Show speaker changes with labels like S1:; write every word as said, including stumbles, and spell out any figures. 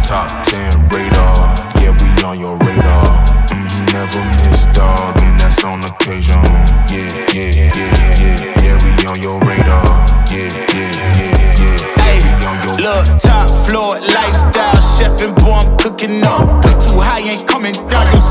S1: top ten radar, yeah, we on your radar. Mm-hmm, never miss, dog, and that's on occasion. Yeah, yeah, yeah, yeah, yeah, we on your radar. Yeah, yeah, yeah, yeah, yeah, we on your.
S2: Look, top floor lifestyle, chef and boy, I'm cooking up. Way too high, ain't coming down. You